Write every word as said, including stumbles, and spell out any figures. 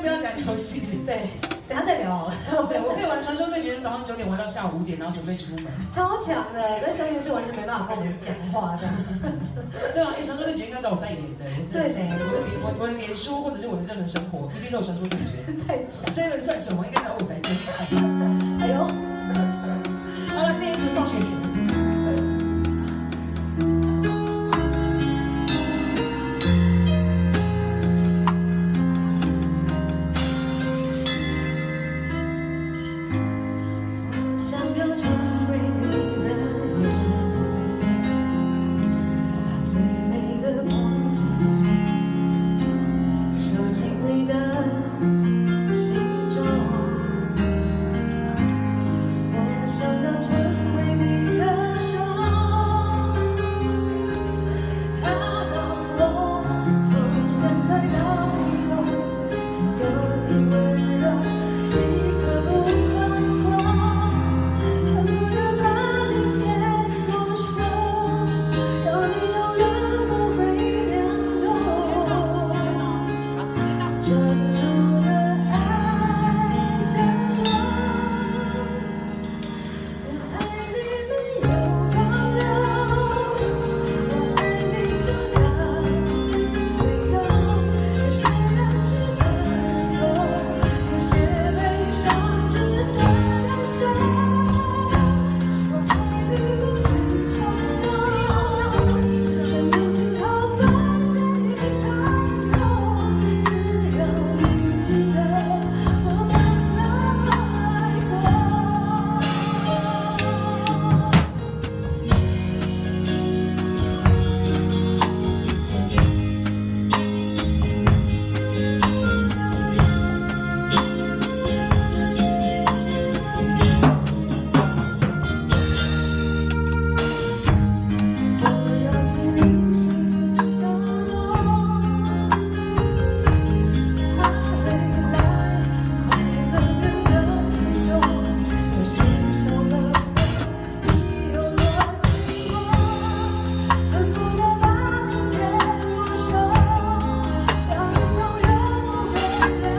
不要讲游戏。 对，等下再聊好了。 对，我可以玩传说对决，早上九点玩到下午五点，然后准备出门。 超强的，但小野是完全没办法跟我们讲话的。 对啊，哎，传说对决应该找我代言的。 对的， 我我的脸书或者是我的个人生活，一定都有传说对决。 太强 ，Seven 算什么？应该找我才对。 哎呦， 好了，第一局放学你。 让你永远不会变。